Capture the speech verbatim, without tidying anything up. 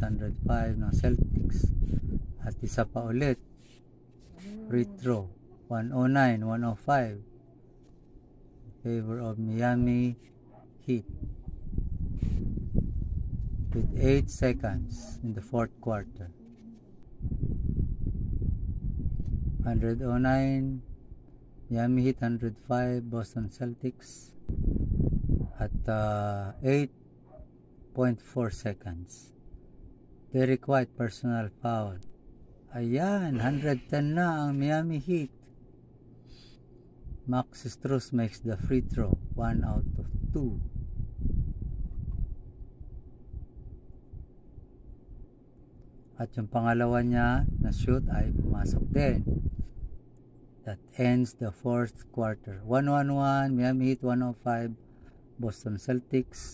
one oh five ng Celtics. At isa pa ulit, free throw, one oh nine one oh five in favor of Miami Heat with eight seconds in the fourth quarter. one oh nine Miami Heat, one oh five Boston Celtics at uh, eight point four seconds. Derek White personal foul. Ayan, one ten na ang Miami Heat. Max Strus makes the free throw, one out of two. At yung pangalawa niya na shoot ay pumasok din. That ends the fourth quarter. one one one Miami Heat, one oh five Boston Celtics.